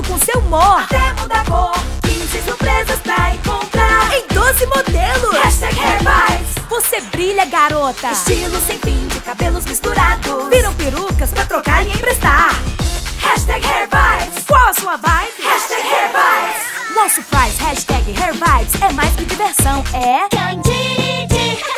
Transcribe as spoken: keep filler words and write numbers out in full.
com seu humor. Até muda a cor, quinze surpresas pra encontrar em doze modelos. Hashtag Hair Vibes. Você brilha, garota. Estilo sem fim de cabelos misturados. Viram perucas pra trocar e emprestar. Hashtag Hair Vibes. Qual a sua vibe? Hashtag Hair Vibes. Nosso prize, hashtag Hair Vibes, é mais que diversão, é Candide.